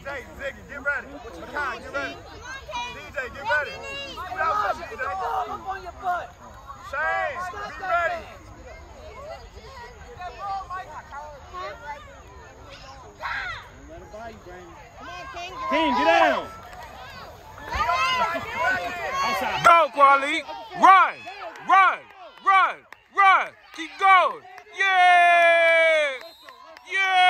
Jay, Ziggy, get ready. Makai, get ready. DJ, get ready. Scoot out some, DJ. Up on your butt. Shane, be ready. Let him buy you, Brandon. Come on, King. King, get down. Outside. Go, Qualek. Run, run, run, run. Keep going. Yeah, yeah.